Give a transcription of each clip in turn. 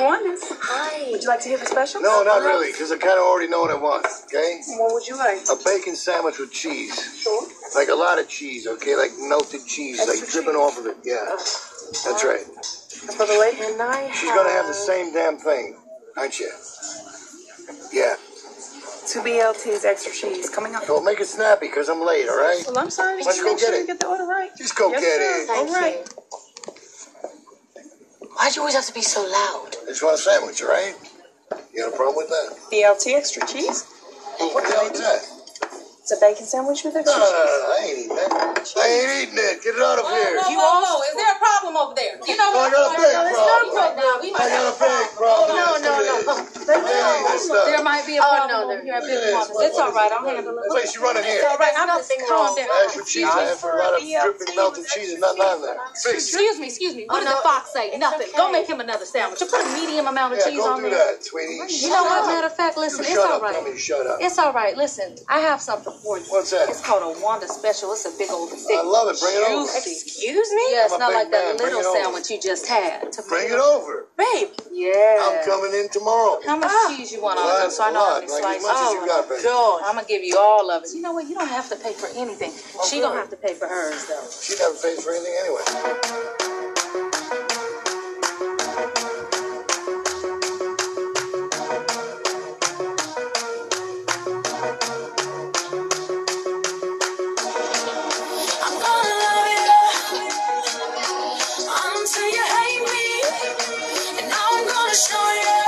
Wanda's. Hi. Would you like to hear the special? No, not really, because I kind of already know what I want, okay? What would you like? A bacon sandwich with cheese. Sure. Like a lot of cheese, okay? Like melted cheese, Extra like dripping cheese. off of it. Yeah, that's right. And for the lady? And I She's going to have the same damn thing, aren't you? Yeah. 2 BLTs, extra cheese. Coming up. So make it snappy, because I'm late, all right? Well, I'm sorry. Let's Just go make sure get you it. get the order right. Just go Yes, get sir. it. All Thank right. you. Why'd you always have to be so loud? I just want a sandwich, all right? You got a problem with that? BLT, extra cheese. What the hell is that? It's a bacon sandwich with No, extra no, cheese. no, I ain't eating that. I ain't eating it. Get it out of here. Whoa, is there a problem over there? You know I what? got a big problem. Now, we I might got have a big problem. No. There might be a problem no, over here. It is. It's all right. I'll handle it. That's like she's running here. It's all right. I'm just Nothing calm wrong. down. Extra cheese. I have a lot of dripping melted cheese and nothing on there. Fix it. Excuse me. What did the fox say? Nothing. okay. Go make him another sandwich. You put a medium amount of Yeah, cheese go on do there. that, sweetie. You know what? Matter of fact, listen, You it's shut all up. right. Tell me to shut up. It's all right. Listen, I have something for you. What's that? It's called a Wanda special. It's a big old thick. I love it. Bring it over. juicy. Excuse me? Yeah, it's I'm a not big like that man. Bring little it over. sandwich you just had. Bring it over. Babe. Yeah. I'm coming in tomorrow. How much cheese you want on Lot, it? So I know how lot. many Like as slices. much as you got, baby. God. I'm gonna give you all of it. You know what? You don't have to pay for anything. She gonna have to pay for hers though. She never pays for anything anyway. I'm gonna love you until you hate me, and now I'm gonna show you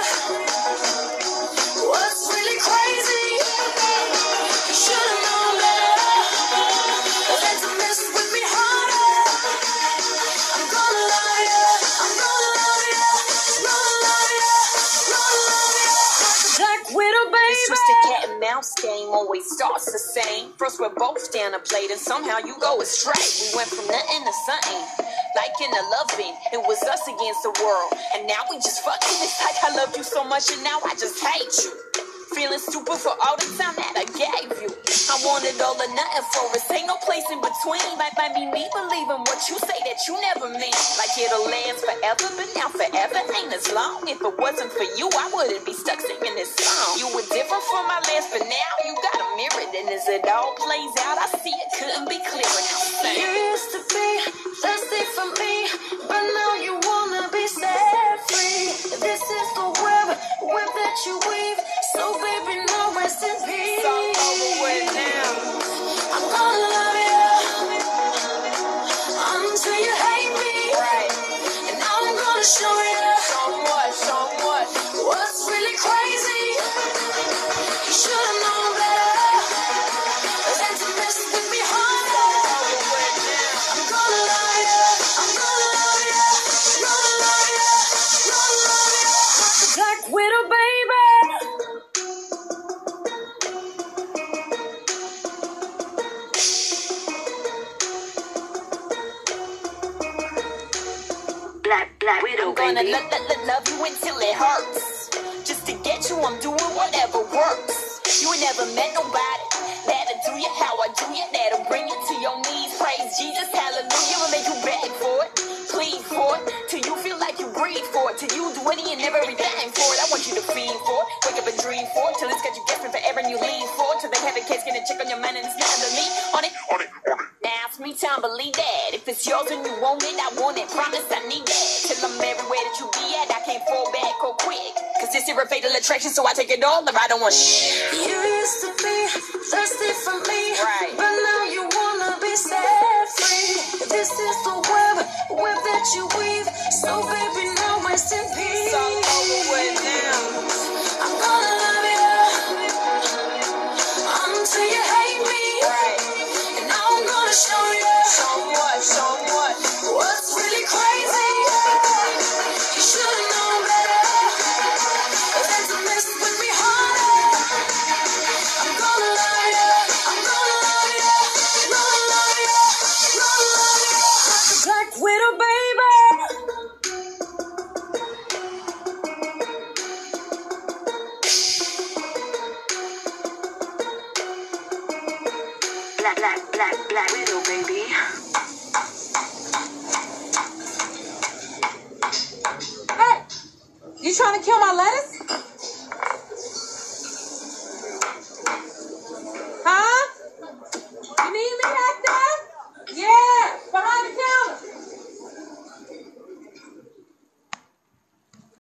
what's really crazy. You should've known better than to mess with me harder. I'm gonna love you, I'm gonna love you, gonna love you, gonna love you. Black Widow, This baby. twisted cat and mouse game always starts the same. First we're both down a plate and somehow you go astray. We went from nothing to something, like in a loving. It was us against the world, and now we just fucking. It's like I loved you so much and now I just hate you. Feeling stupid for all the time that I gave you. I wanted all or nothing for us. Ain't no place in between. Might be me believing what you say that you never mean. Like it'll last forever, but now forever ain't as long. If it wasn't for you, I wouldn't be stuck singing this song. You were different from my last, but now you got a mirror. And as it all plays out, I see it couldn't be clearer now. You used to be thirsty for me, but now you wanna be set free. This is the web that you weave. So baby, no rest in peace. It's all over with now. I'm gonna love you until you hate me, Right. and now I'm gonna show you Somewhat. what's really crazy. You should've known better than to mess with me harder. I'm gonna love you, I'm gonna love you, gonna love you, gonna love you. Black Widow, baby. Black Widow, I'm gonna baby. love you until it hurts. Just to get you, I'm doing whatever works. You ain't never met nobody that'll do you how I do you. That'll bring you to your knees. Praise Jesus, hallelujah. Will make you beg for it, plead for it, till you feel like you breathe for it, till you do any and everything for it. I want you to feed for it, wake up and dream for it, till it's got you guessing forever and you lean for it, till they have a case, get a check on your mind and it's not under me. On it. Now it's me time, believe that. If it's yours and you want it, I want it. Promise I need that. Till I'm everywhere that you be at, I can't fall back or quick. Cause this here a fatal attraction, so I take it all or I don't want shit. You used to be thirsty for me, Right. but now you wanna be set free. This is the web that you weave. So baby, now rest in peace. It's all over with now. I'm gonna love you until you hate me, Right. and now I'm gonna show you Somewhat. what's really crazy. You should've known better than to mess with me harder. I'm gonna love you, I'm gonna love you, gonna love you, gonna love you. Black Widow, baby. Black Widow, baby. Hey, You trying to kill my lettuce?